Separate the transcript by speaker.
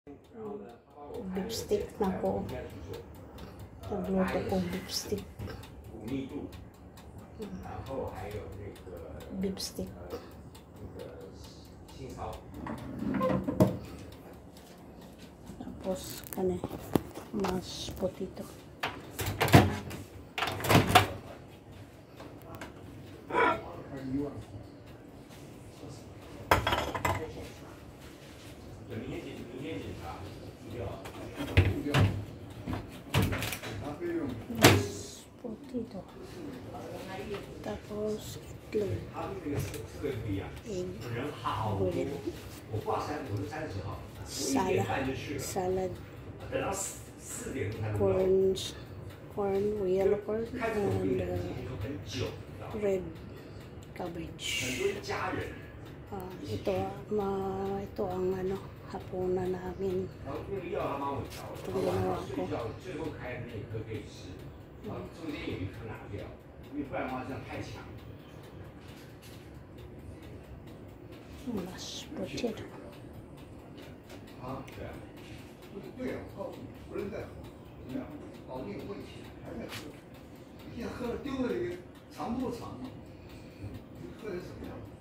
Speaker 1: Beef stick na ko. Nagluto ko beef stick. Beef stick. Tapos kani mashed potato. Potato. Tapos itlog. Egg. Bread. Salad. Corn, yellow corn, and red cabbage. Ito ang hapunan namin. Itong ginawa ko. Mashed potato.
Speaker 2: 对呀，我告诉你，不能再喝，怎么样？保定我以前还在喝，你现在喝了丢了一个，长不长嘛？喝成什么样？